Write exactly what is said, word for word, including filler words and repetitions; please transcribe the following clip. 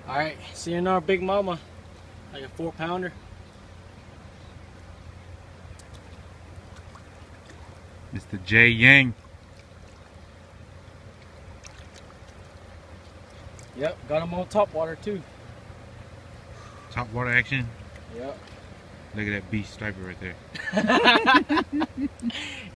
Alright, see you in our big mama. Like a four pounder. Mister J Yang. Yep, got him on top water too. Top water action. Yep. Look at that beast striper right there.